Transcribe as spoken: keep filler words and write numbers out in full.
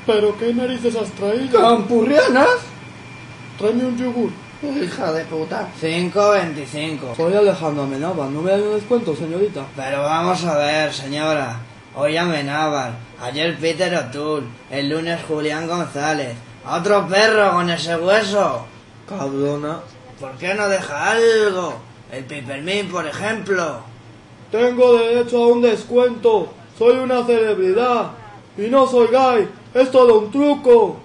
¿Pero qué narices has traído? ¿Campurrianas? Tráeme un yogur. Hija de puta. cinco veinticinco. Soy Alejandro Amenábar, ¿no me da un descuento, señorita? Pero vamos a ver, señora. Hoy Amenábar, ayer Peter O'Toole, el lunes Julián González. ¡Otro perro con ese hueso! Cabrona. ¿Por qué no deja algo? El Peppermint, por ejemplo. Tengo derecho a un descuento. Soy una celebridad. Y no soy gay. Es todo un truco.